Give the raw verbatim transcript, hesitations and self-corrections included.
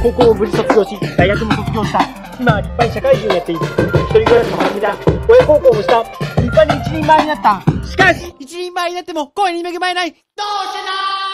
高校を無事卒業し、大学も卒業した。今は立派に社会人をやっている。一人暮らしも始めた。親孝行もした。立派に一人前になった。しかし、一人前になっても声に恵まれない。どうしてだー